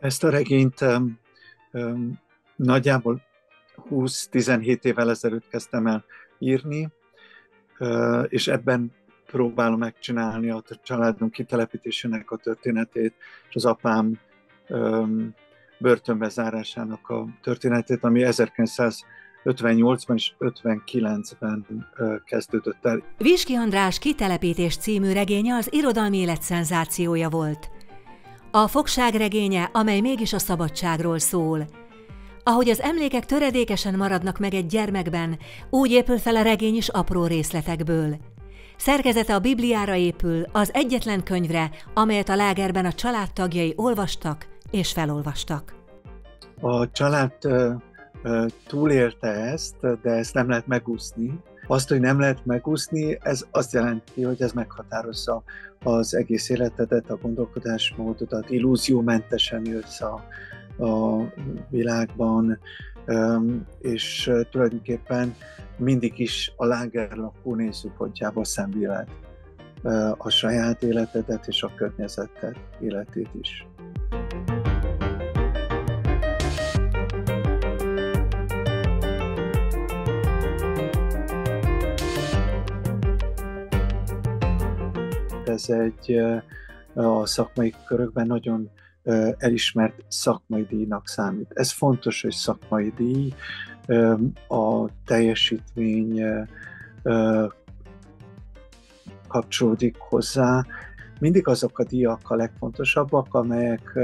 Ezt a regényt nagyjából 20-17 évvel ezelőtt kezdtem el írni, és ebben próbálom megcsinálni a családunk kitelepítésének a történetét, és az apám börtönbe zárásának a történetét, ami 1958-ban és 59-ben kezdődött el. Viski András Kitelepítés című regénye az irodalmi élet szenzációja volt. A fogság regénye, amely mégis a szabadságról szól. Ahogy az emlékek töredékesen maradnak meg egy gyermekben, úgy épül fel a regény is apró részletekből. Szerkezete a Bibliára épül, az egyetlen könyvre, amelyet a lágerben a családtagjai olvastak és felolvastak. A család túlélte ezt, de ezt nem lehet megúszni. Azt, hogy nem lehet megúszni, ez azt jelenti, hogy ez meghatározza az egész életedet, a gondolkodásmódodat, illúziómentesen jössz a világban, és tulajdonképpen mindig is a lágerlakó nézőpontjából szemléled a saját életedet és a környezeted életét is. Ez egy a szakmai körökben nagyon elismert szakmai díjnak számít. Ez fontos, hogy szakmai díj, a teljesítmény kapcsolódik hozzá. Mindig azok a díjak a legfontosabbak, amelyek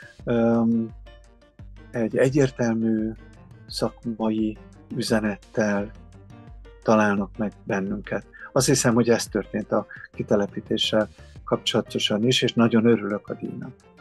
egy egyértelmű szakmai üzenettel találnak meg bennünket. Azt hiszem, hogy ez történt a kitelepítéssel kapcsolatosan is, és nagyon örülök a díjnak.